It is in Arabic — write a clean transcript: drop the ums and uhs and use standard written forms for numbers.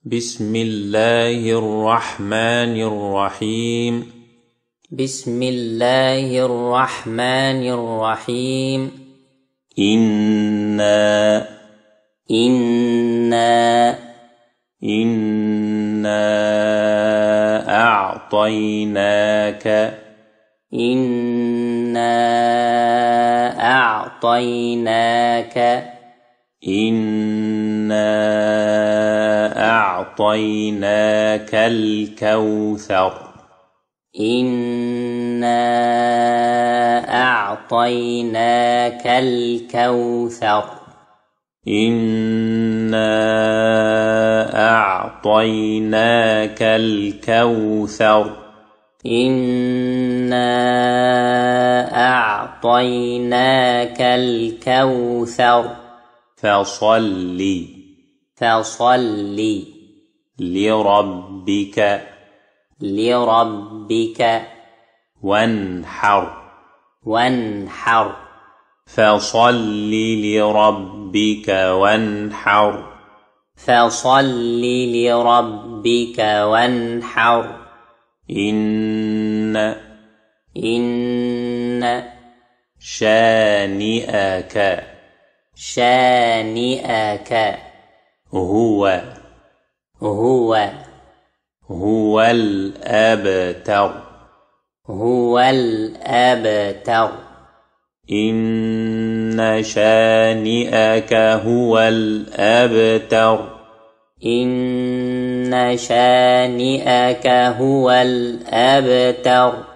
بسم الله الرحمن الرحيم. بسم الله الرحمن الرحيم. إنا أعطيناك الكوثر. فصل لربك وانحر. فصل لربك وانحر. إن شانئك هو الأبتر. إن شانئك هو الأبتر.